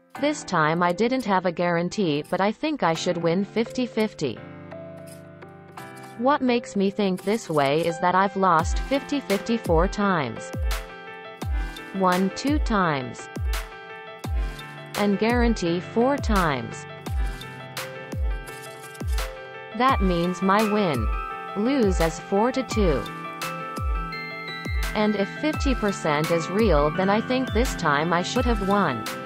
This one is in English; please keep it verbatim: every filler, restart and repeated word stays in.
This time I didn't have a guarantee, but I think I should win fifty fifty. What makes me think this way is that I've lost fifty fifty four times. Won two times. And guarantee four times. That means my win. Lose is four to two. And if fifty percent is real, then I think this time I should have won.